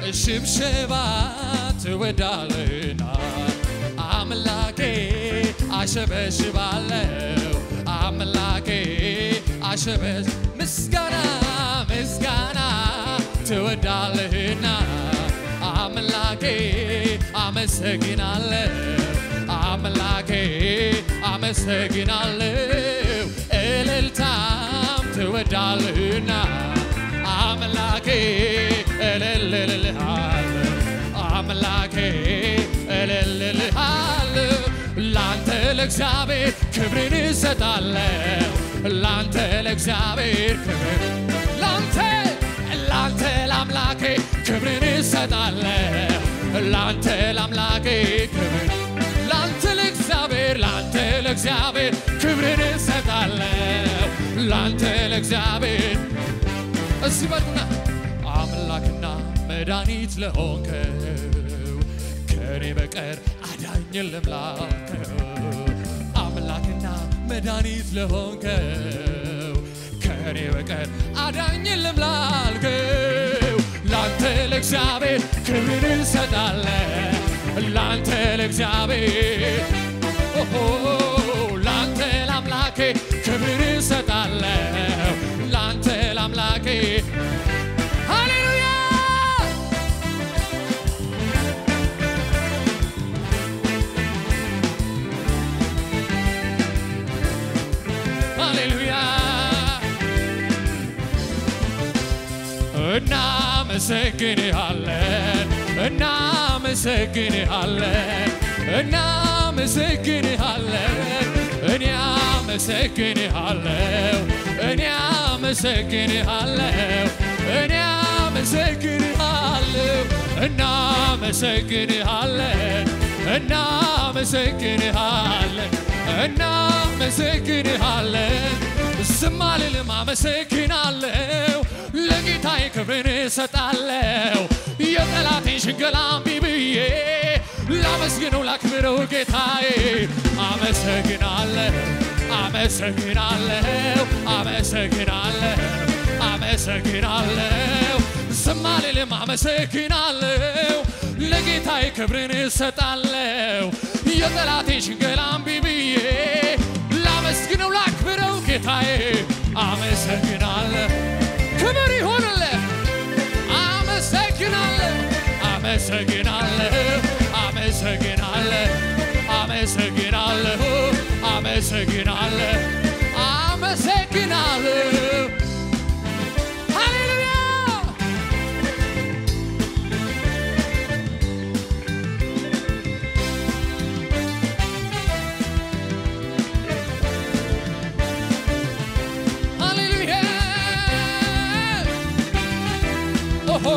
ሽብሸባ ትወዳለህና አምላኬ አሸበሽባለሁ አምላኬ አሸበሽ ምስጋና ምስጋና ትወዳለህና አምላኬ አመሰግናለሁ አምላኬ አመሰግናለሁ እልልታም ትወዳለህና አምላኬ እልልልሃለሁ አምላኬ እልልልሃለሁ ላንተ ለእግዚአብሔር ክብርን እሰጣለሁ ላንተ ለእግዚአብሔር ክብር ላንተ ለአምላኬ ክብርን እሰጣለሁ ላንተ ለአምላኬ ክብር ላንተ ለእግዚአብሔር ክብርን እሰጣለሁ ላንተ ለእግዚአብሔር እስበሉና አምላክና መድኃኒት ለሆንከው ከኔ በቀር አዳኝ የለም ላልከው አምላክና መድኃኒት ለሆንከው ከኔ በቀር አዳኝ የለም ላልከው ላንተ ለእግዚአብሔር ክብርን እሰጣለሁ ላንተ ለእግዚአብሔር ላንተ ለአምላኬ ክብርን እሰጣለሁ ላንተ ለአምላኬ ሃሌሉያ ሃሌሉያ እናመሰግንሃለን እናመሰግንሃለን እናመሰግንሃለን እኔ አመሰግንሃለሁ እኔ አመሰግንሃለሁ እኔ አመሰግንሃለሁ እናመሰግንሃለን እናመሰግንሃለን እናመሰግንሃለን ዝም አልልም አመሰግናለሁ ለጌታዬ ክብርን እሰጣለሁ የጠላቴን ሽንገላ እምቢ ብዬ ላመስግነው ላክብረው ጌታዬ አመሰግናለሁ አመሰግናለሁ አመሰግናለሁ አመሰግናለሁ ዝም አልልም አመሰግናለሁ ለጌታዬ ክብርን እሰጣለሁ የጠላቴን ሽንገላ እምቢ ብዬ ላመስግነው ላክብረው ጌታዬ አመሰግናለሁ ክብር ይሁንልህ አመሰግናለሁ አመሰግናለሁ አመሰግናለሁ አመሰግናለሁ አመሰግናለሁ አመሰግናለሁ ሃሌሉያ ሃሌሉያ ኦሆ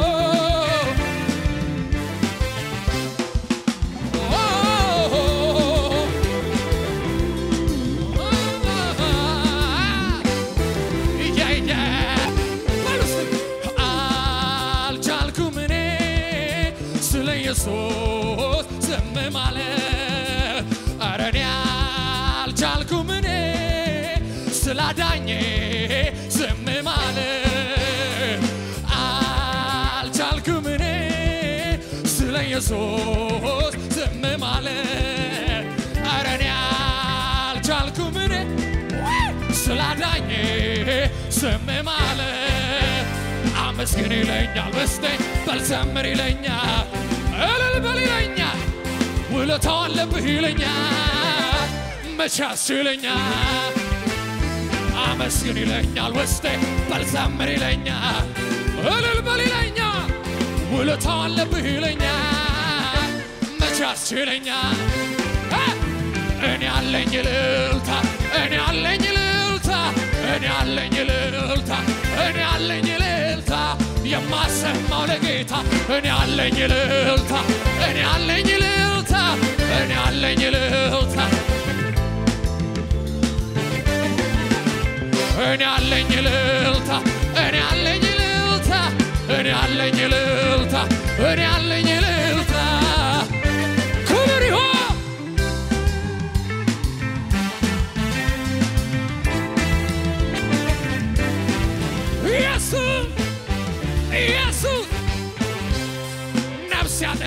ኢየሱስ ዝም ማለት ኧረ እኔ አልቻልኩም እኔ ስላዳኜ ዝም ማለት አልቻልኩም እኔ ስለ ኢየሱስ ዝም ማለት ኧረ እኔ አልቻልኩም እኔ ስላዳኜ ዝም ማለት አመስግን ይለኛል ውስጤ በል ዘምር ይለኛል እልል በል ይለኛል ውለታው አለብህ ይለኛል መቼ ያስችለኛል አመስግን ይለኛል ውስጤ በል ዘምር ይለኛል እልል በል ይለኛል ውለታው አለብህ ይለኛል መቼ ያስችለኛል እኔ አለኝ እልልታ እኔ አለኝ እልልታ እኔ አለኝ እልልታ እኔ አለኝ እልልታ የማሰማው ለጌታ እኔ አለኝ እልልታ እኔ አለኝ እልልታ እኔ አለኝ እልልታ እኔ አለኝ እልልታ እኔ አለኝ እልልታ እኔ አለኝ እልልታ እኔ አለኝ እልልታ ክብር ይሁን ኢየሱስ ኢየሱስ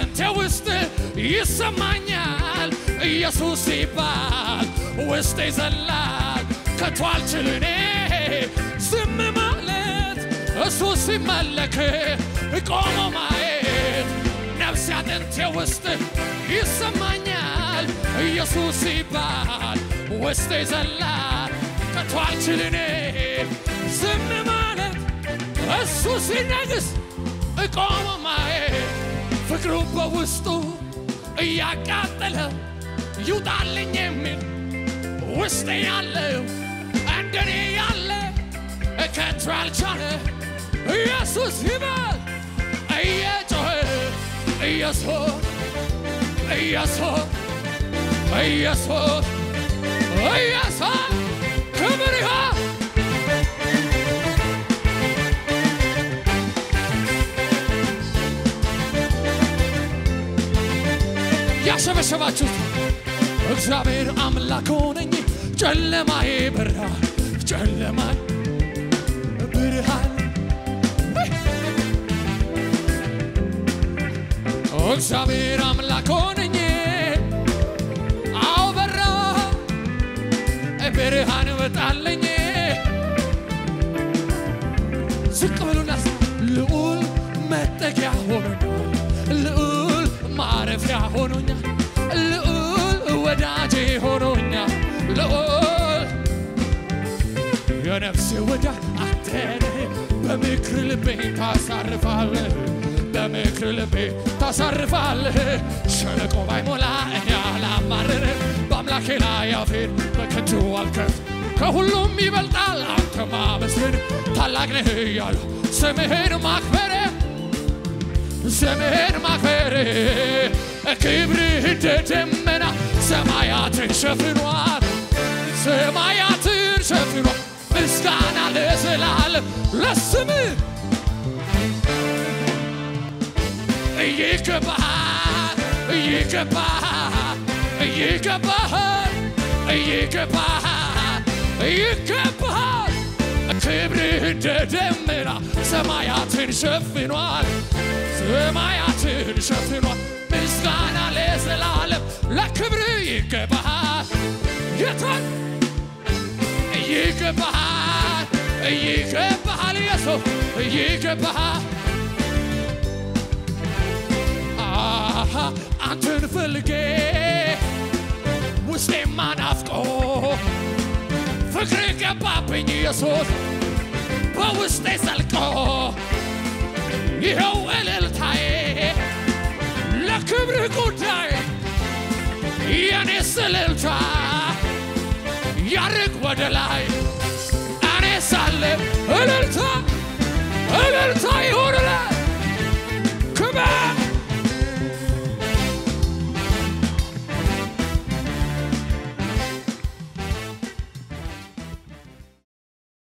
አጥንቴ ውስጥ ይሰማኛል ኢየሱስ ሲባል ውስጤ ይዘላል ከቶ አልችልም እኔ ዝም ማለት እሱ ሲመለክ ቆሞ ማየት ነፍሴ አጥንቴ ውስጥ ይሰማኛል ኢየሱስ ሲባል ውስጤ ይዘላል ከቶ አልችልም እኔ ዝም ማለት እሱ ሲነግስ ቆሞ ማየት ፍቅሩ በውስጡ እያቃጠለ ይውጣልኝ የሚል ውስጤ ያለው እንደኔ ያለ ከቶ አልቻለ ኢየሱስ ይበል እየጮኸ ኢየሱስ ኢየሱስ ኢየሱስ ኢየሱስ ክብር ይሁን ያሸበሸባችሁት እግዚአብሔር አምላክ ሆነኝ ጨለማዬ በራ ጨለማዬ ብርሃን እግዚአብሔር አምላክ ሆነኝ አው በራ ብርሃን ወጣልኝ ዝቅ ብሉና ልዑል መጠጊያ ሆኖኛል ልዑል ማረፊያ ሆኖኛል ልዑል ወዳጄ ሆኖኛል ልዑል የነፍሴ ወዳጅ አንተ ነህ በምክር ልቤን ታሳርፋለህ በምክር ልቤን ታሳርፋለህ ሸለቆ ባይሞላ እኔ አላማርርም በአምላኬ ላይ አፌን በከንቱ አልከፍትም ከሁሉም ይበልጣል አንተ ማመስገን ታላቅ ነህ እያሉ ስምህን ማክበር ክብርህ እንደ ደመና ሰማያትን ሸፍኗል ምስጋና ለዘላለም ለስምህ ይገባሃል ይገባሃል ይገባሃል ይገባሃል ይገባሃል ክብርህ እንደ ደመና ሰማያትን ሸፍኗል ምስጋና ለዘላለም ለክብርህ ይገባሃል የታን ይገባሃል ይገባሃል ኢየሱስ ይገባሃል አንተን ፈልጌ ውስጤማ ናፍቆ ፍቅር ገባብኝ ኢየሱስ በውስጤ ዘልቆ ይኸው እልልታዬ ለክብርህ ጉዳይ የኔ እልልታ ያርግ ወደ ላይ